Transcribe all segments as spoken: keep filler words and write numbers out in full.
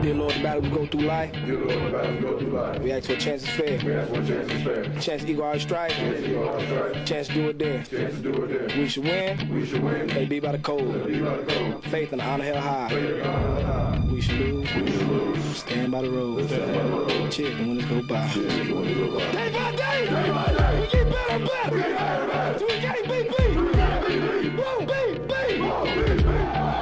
Dear Lord, the battle we go through life. Dear Lord, the battle we go through life. We ask for a chance is fair. We ask for a chance is fair. Chance to equal our strife. Chance to equal our strife. Chance to do it there. Chance to do it there. We should win. We should win. They be by the code. They be by the code. Faith and honor held high. Faith and honor held high. We should lose. We should lose. Stand by the road. Stand by the road. Cheers when it go by. Cheers when it go by. Day by day. Day by day. We get better and better. We get better and better. So we can't beat beat. We can't beat beat. Won't beat beat. Won't beat beat.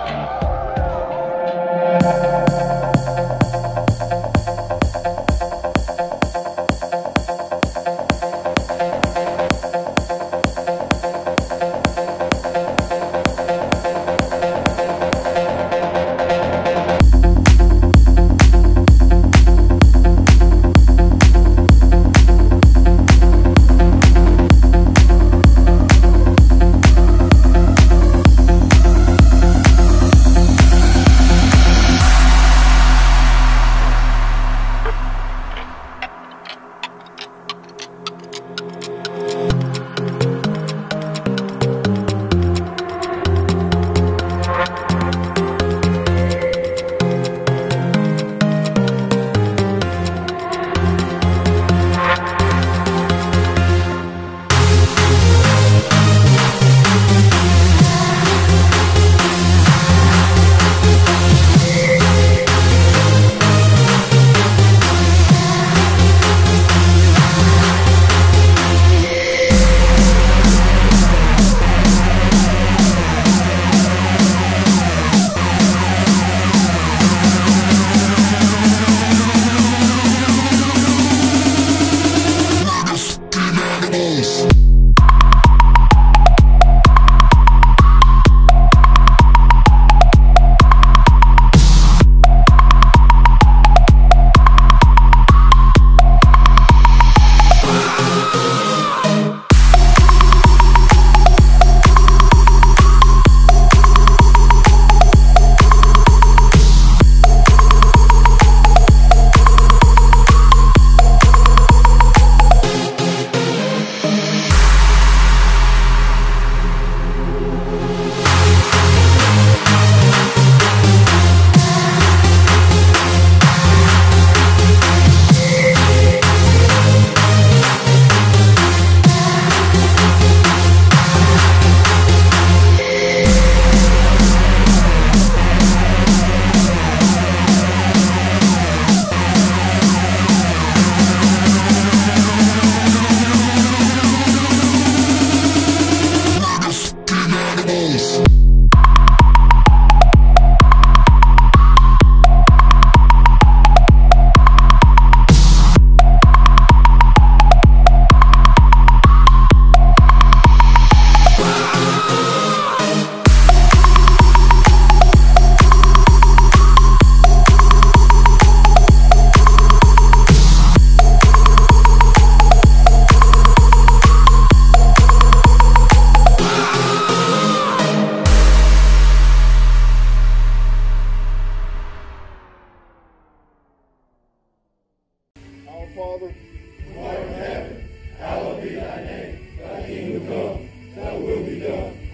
Our Father, who art in heaven, hallowed be thy name. Thy kingdom come, thy will be done